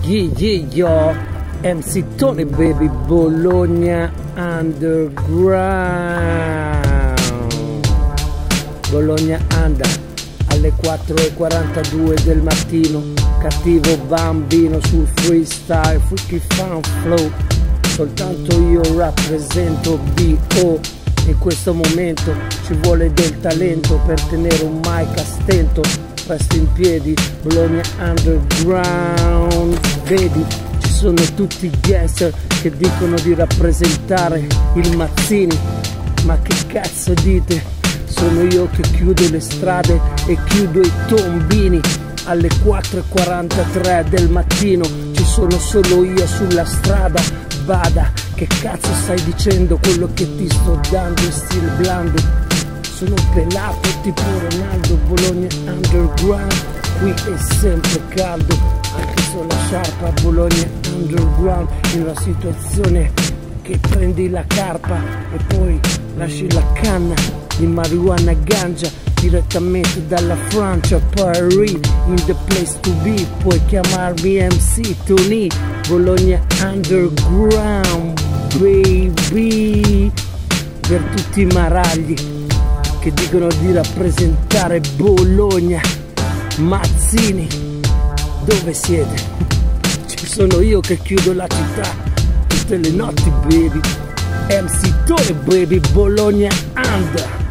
Yo, MC Tony baby, Bologna Underground. Bologna Under alle 4:42 del mattino. Cattivo bambino sul freestyle, freaky fan flow. Soltanto io rappresento B.O. In questo momento ci vuole del talento per tenere un mic a stento. Presto in piedi, Bologna Underground. Vedi, ci sono tutti i gangster che dicono di rappresentare il Mazzini. Ma che cazzo dite? Sono io che chiudo le strade e chiudo i tombini. Alle 4:43 del mattino ci sono solo io sulla strada. Bada, che cazzo stai dicendo? Quello che ti sto dando è stile blando. Sono pelato tipo Ronaldo. Bologna Underground, qui è sempre caldo. Anche sulla sciarpa Bologna Underground, in una situazione che prendi la carpa e poi lasci la canna di marijuana ganja direttamente dalla Francia. Paris, in the place to be, puoi chiamarmi MC Tony. Bologna Underground, baby. Per tutti i maragli che dicono di rappresentare Bologna, Mazzini, dove siete? Ci sono io che chiudo la città tutte le notti, baby. MC Tony baby, Bologna Under.